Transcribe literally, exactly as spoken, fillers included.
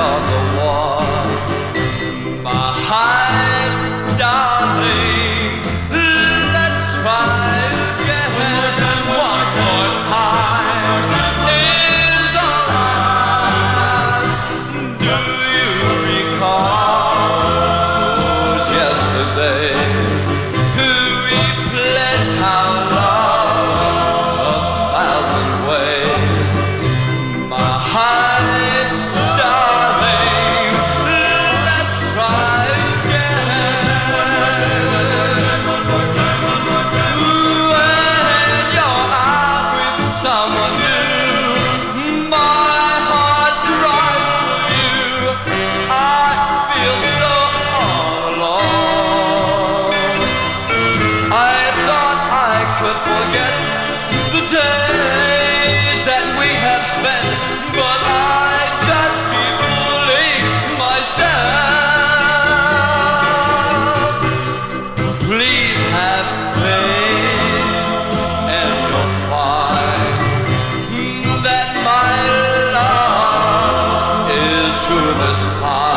you're the one. My darling, let's try again. One more time is all I ask. Do you recall those yesterdays? We pledged our love a thousand ways. My darling, let's try again. When you're out with someone new, my heart cries for you. I feel so all alone. I thought I could forget the days that we have spent, but I just keep fooling myself. Please have faith and you'll find that my love is true this time.